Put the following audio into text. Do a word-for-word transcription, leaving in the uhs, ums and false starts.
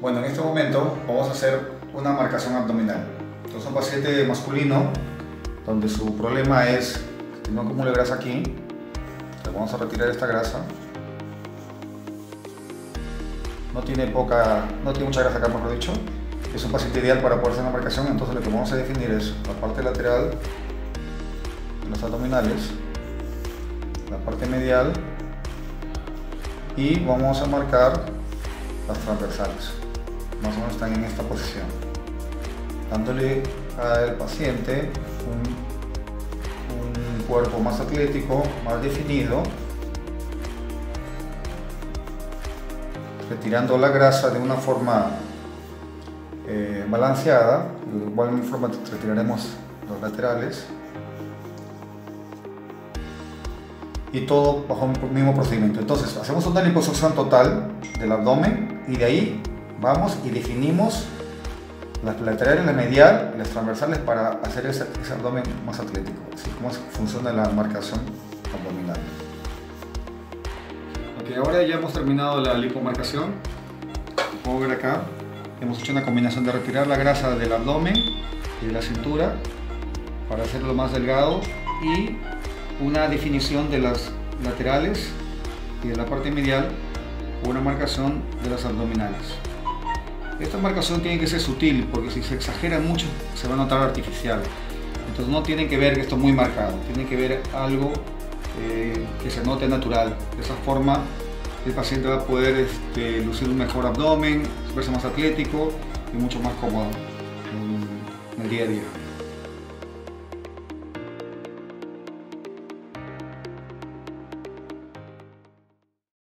Bueno, en este momento vamos a hacer una marcación abdominal. Entonces, un paciente masculino donde su problema es que no acumule grasa aquí. Le vamos a retirar esta grasa. No tiene poca, no tiene mucha grasa acá, mejor dicho. Es un paciente ideal para poder hacer una marcación. Entonces, lo que vamos a definir es la parte lateral de los abdominales, la parte medial, y vamos a marcar las transversales. Más o menos están en esta posición, dándole al paciente un, un cuerpo más atlético, más definido, retirando la grasa de una forma eh, balanceada. De igual forma retiraremos los laterales, y todo bajo un mismo procedimiento. Entonces hacemos una liposucción total del abdomen y de ahí vamos y definimos las laterales, la medial y las transversales para hacer ese, ese abdomen más atlético. Así como funciona la marcación abdominal. Ok, ahora ya hemos terminado la lipomarcación. Como puedo ver acá, hemos hecho una combinación de retirar la grasa del abdomen y de la cintura para hacerlo más delgado, y una definición de las laterales y de la parte medial, o una marcación de las abdominales. Esta marcación tiene que ser sutil, porque si se exagera mucho se va a notar artificial. Entonces no tienen que ver esto muy marcado, tienen que ver algo eh, que se note natural. De esa forma el paciente va a poder este, lucir un mejor abdomen, verse más atlético y mucho más cómodo en el día a día.